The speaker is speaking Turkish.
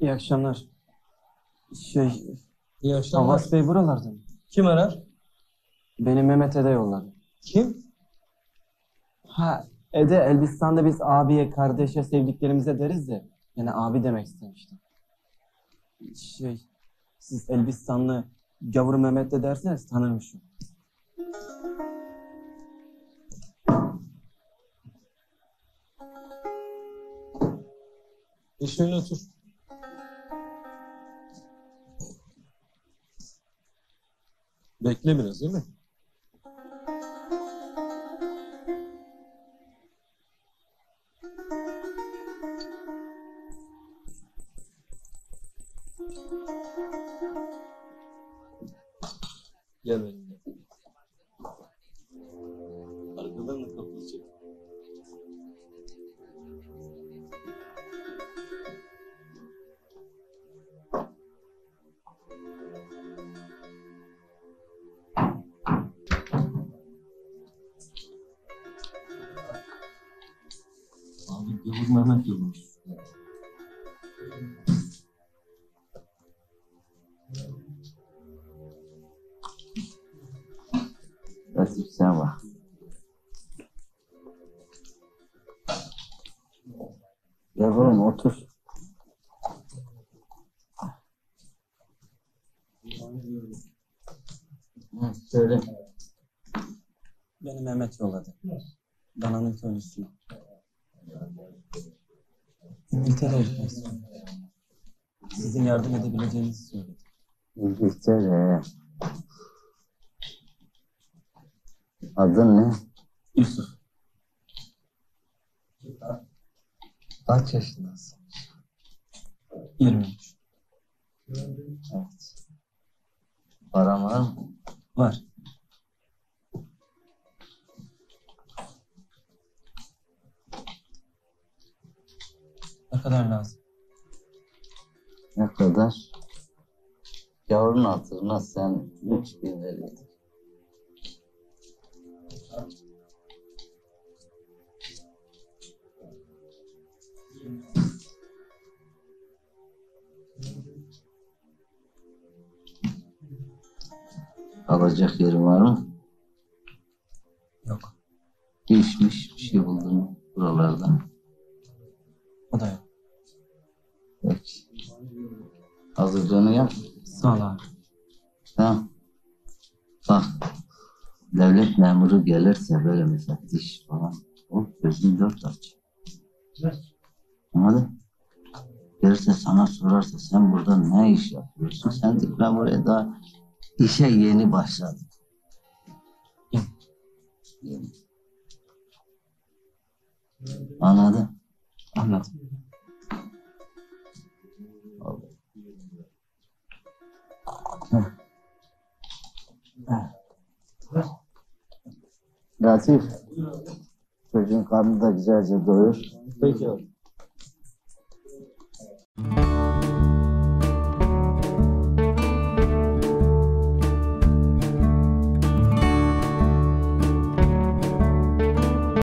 İyi akşamlar. İyi akşamlar. Havas Bey buralarda mı? Kim arar? Beni Mehmet Ede yolladı. Kim? Ha, Ede Elbistan'da biz abiye, kardeşe, sevdiklerimize deriz de. Yani abi demek istemiştim. Siz Elbistanlı Gavur Mehmet de derseniz tanırmışım. Şöyle otur. Bekle biraz değil mi? Gel benimle. Arkadan da kapıyı çek. Abi Gavur Mehmet yollamış. Nasıl sen bak. Gel oğlum otur. Söyle. Beni Mehmet yolladı. Dananın köylüsüne. İngiltere'ye gitmek istiyorum. Sizin yardım edebileceğinizi söyledi. İngiltere. Adın ne? Yusuf. Kaç yaşındasın? 23. Evet. Paran var mı? Var. Ne kadar lazım? Ne kadar? Yavrun hatırına sen 3.000 veriydin. Alacak yerin var mı? Yok. Geçmiş bir şey buldun mu buralarda? O da yok. Peki. Hazırlığını yap. Sağ ol abi. Tamam. Bak. Devlet memuru gelirse böyle müfettiş falan. O gözünü dört aç. Anladın? Gelirse sana sorarsa sen burada ne iş yapıyorsun? Sen de ben buraya daha işe yeni başladım. Yeni. Anladın? Anladım. Oldu. Latif, çocuğun karnını da güzelce doyur. Peki abi.